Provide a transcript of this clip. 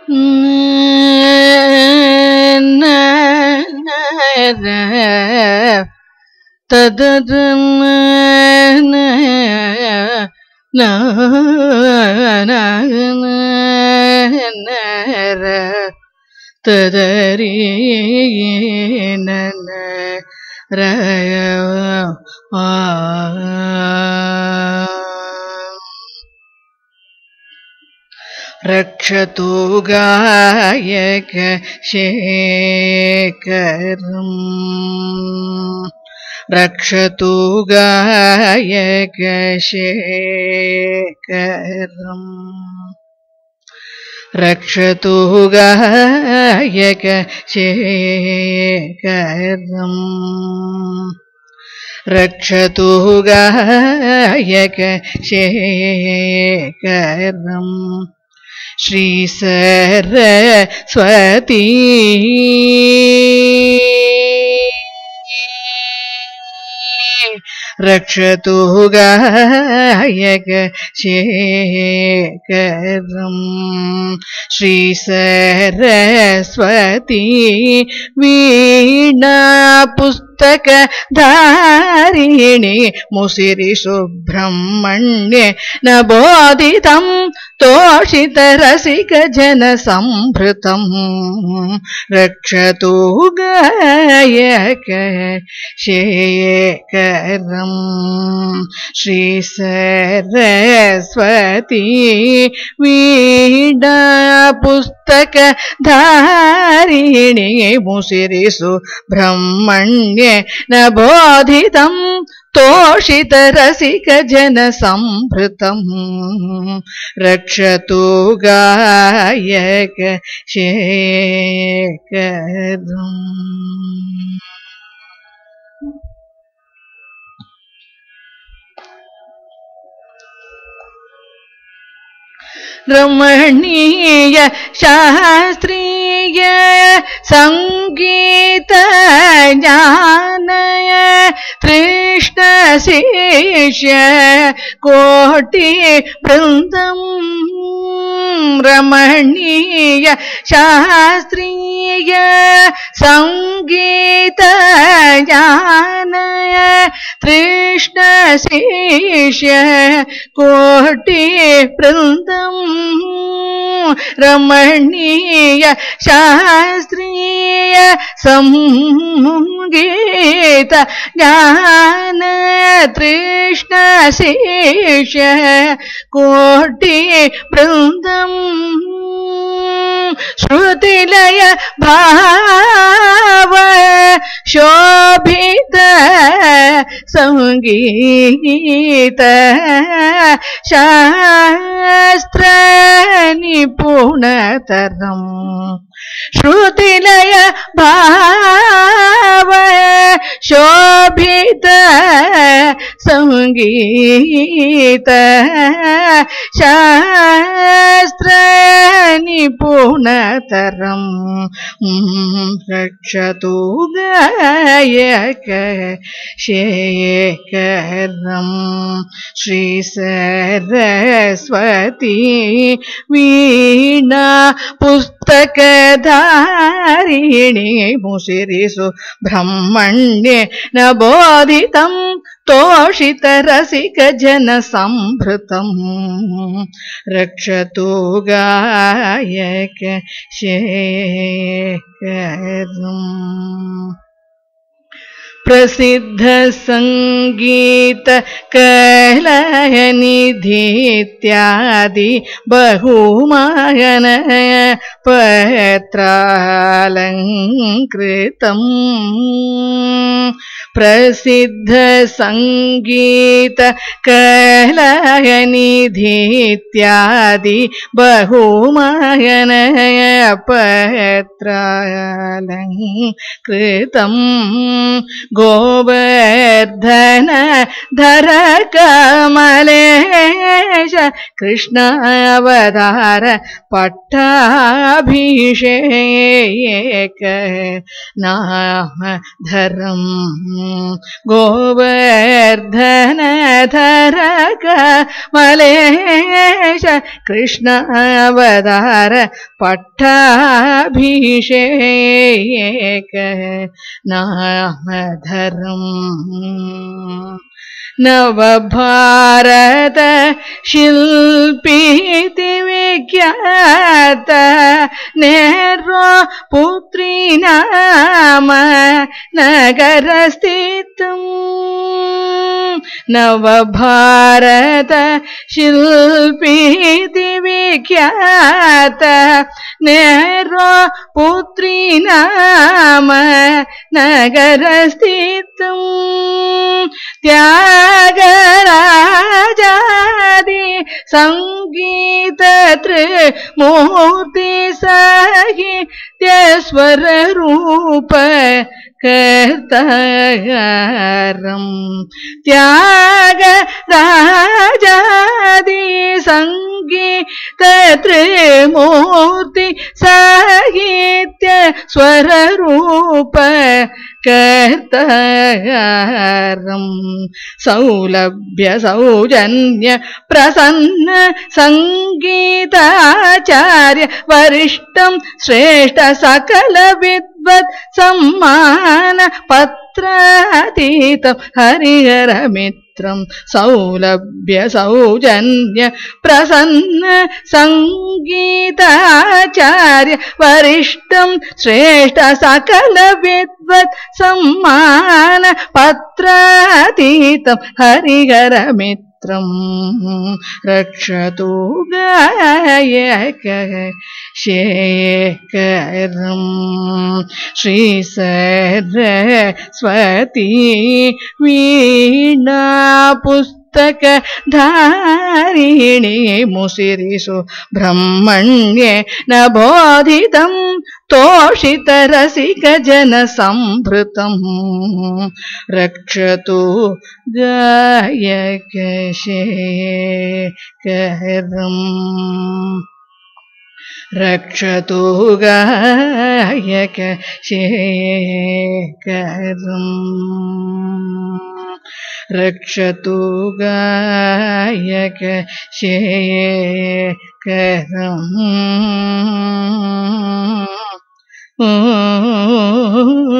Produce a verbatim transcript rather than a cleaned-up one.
tadari nana raya rakshatu gayaka shekaram rakshatu gayaka shekaram rakshatu gayaka shekaram rakshatu gayaka shekaram Shri Saraswati rakshatu gayaka shekaram Shri Saraswati veena pustaka dharini musiri subramanye nabodhitam toshita rasika jana samphritam rakshatu gayaka shekaram Shri Saraswati veena pustaka dharini musiri subramanye nabodhitam toshita rasika jana samphritam rakshatu gayaka shekaram Ramaniya Shastriya Sangeeta Jnanaya Krishna Sishya Koti Vrindam Ramaniya Shastriya Sangeeta Jnanaya Krishna Sishya Koti Vrindam Ramaniya Shastriya Sangeeta Jnana Krishna Sishya Koti Vrindam Shrutilaya Bhava Shobhita Sangeeta Shastra Nipunataram Shrutilaya Bhava Shobhita Sangeeta Shastra Nipunataram rakshatu gayaka shekaram Shri Saraswati veena pustaka dharini musiri subramanye nabodhitam toshita rasika jana samphritam rakshatu gayaka shekaram Prasiddha Sangeeta Kalaya Nidhityadi Bahumahana Patralankritam Prasiddha Sangeeta Kalaya Nidhityadi Bahumahana Patralankritam Govardhan धर कमलेश कृष्ण अवतार पट्टाभिषेक नाम धरम् गोवर्धन धर कमलेश कृष्ण अवतार पट्टाभिषेक नाम धरम् नवभारत शिल्पीति विख्यात narrow पुत्री नाम नगरस्थितम् नवभारत शिल्पीति विख्यात नेरो पुत्री नाम नगरस्थितम् त्यागराजादि संगीत त्रिमूर्ति साहित्य स्वर रूप कर्तारम् त्यागराजादि संगीत त्रिमूर्ति साहित्य स्वर रूप कर्तारम् सौलभ्य सौजन्य प्रसन्न संगीताचार्य वरिष्ठं श्रेष्ठ सकल विद्वत् सम्मान पत्रातीतं हरिहर मित्रं सौलभ्य सौजन्य प्रसन्न संगीताचार्य वरिष्ठं श्रेष्ठ सकल विद्वत् सम्मान पत्रातीतं हरिहर मित्रं रक्षतु गायक शेखरम् श्री सरस्वती वीणा पुस्तक धारिणी मुसिरिषु ब्रह्मण्ये न बोधितं तोषित रसिक जन संभृतम् रक्षतु गायक शेखरम् रक्षतु गायक शेखरम् रक्षतु गायक शेखरम्